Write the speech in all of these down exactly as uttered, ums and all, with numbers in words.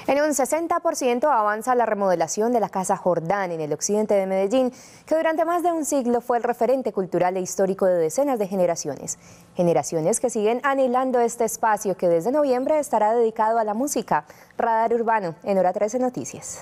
En un sesenta por ciento avanza la remodelación de la Casa Jordán en el occidente de Medellín, que durante más de un siglo fue el referente cultural e histórico de decenas de generaciones. Generaciones que siguen anhelando este espacio que desde noviembre estará dedicado a la música. Radar Urbano, en Hora trece Noticias.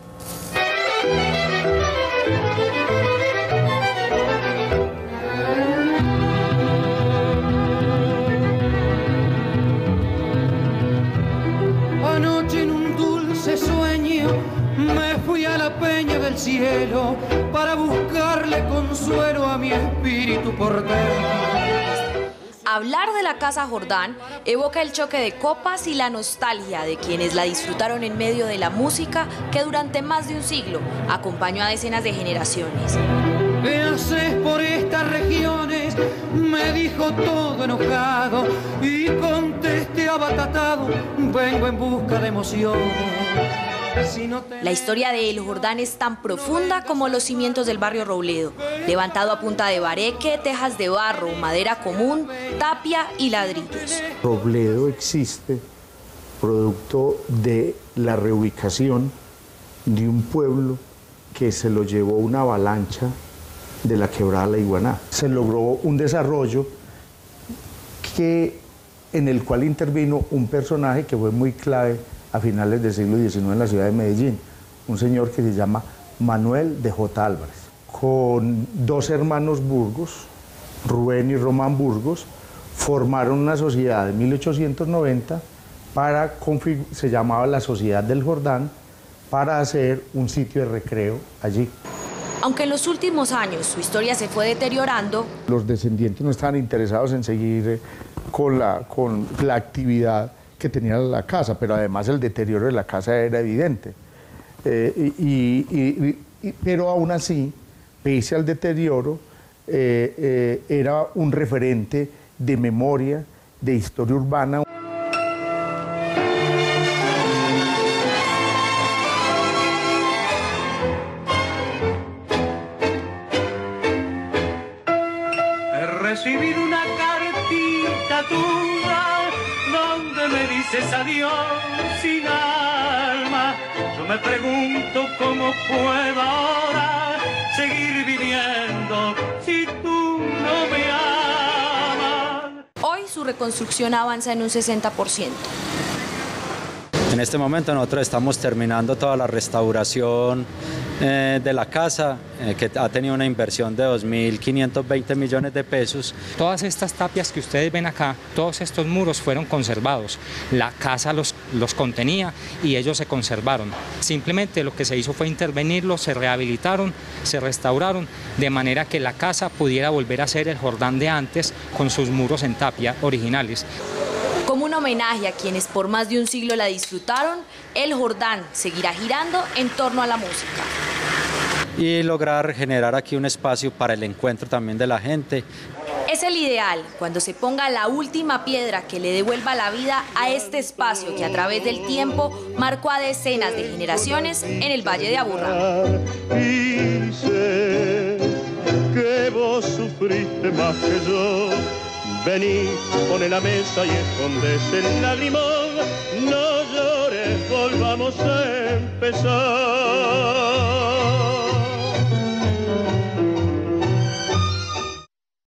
Anoche en un dulce sueño me fui a la peña del cielo para buscarle consuelo a mi espíritu porteño. Hablar de la Casa Jordán evoca el choque de copas y la nostalgia de quienes la disfrutaron en medio de la música que durante más de un siglo acompañó a decenas de generaciones. ¿Qué haces por estas regiones?, me dijo todo enojado y contesté abatatado, vengo en busca de emociones. Si no te... La historia de El Jordán es tan profunda como los cimientos del barrio Robledo, levantado a punta de bareque, tejas de barro, madera común, tapia y ladrillos. Robledo existe producto de la reubicación de un pueblo que se lo llevó una avalancha de la quebrada La Iguaná. Se logró un desarrollo que, en el cual intervino un personaje que fue muy clave a finales del siglo diecinueve en la ciudad de Medellín, un señor que se llama Manuel de J. Álvarez, con dos hermanos Burgos, Rubén y Román Burgos, formaron una sociedad en mil ochocientos noventa, para, se llamaba la Sociedad del Jordán, para hacer un sitio de recreo allí. Aunque en los últimos años su historia se fue deteriorando, los descendientes no estaban interesados en seguir con la, con la actividad que tenía la casa, pero además el deterioro de la casa era evidente. Eh, y, y, y, pero aún así, pese al deterioro, eh, eh, era un referente de memoria, de historia urbana. He recibido una cartita tuya donde me dices adiós sin alma. Yo me pregunto cómo puedo ahora seguir viviendo si tú no me amas. Hoy su reconstrucción avanza en un sesenta por ciento. En este momento nosotros estamos terminando toda la restauración eh, de la casa, eh, que ha tenido una inversión de dos mil quinientos veinte millones de pesos. Todas estas tapias que ustedes ven acá, todos estos muros fueron conservados. La casa los, los contenía y ellos se conservaron. Simplemente lo que se hizo fue intervenirlos, se rehabilitaron, se restauraron, de manera que la casa pudiera volver a ser el Jordán de antes, con sus muros en tapia originales. Como un homenaje a quienes por más de un siglo la disfrutaron, El Jordán seguirá girando en torno a la música. Y lograr generar aquí un espacio para el encuentro también de la gente. Es el ideal cuando se ponga la última piedra que le devuelva la vida a este espacio que a través del tiempo marcó a decenas de generaciones en el Valle de Aburrá. Y sé que vos sufriste más que yo. Vení, pone la mesa y escondes el lagrimón. No llores, volvamos a empezar.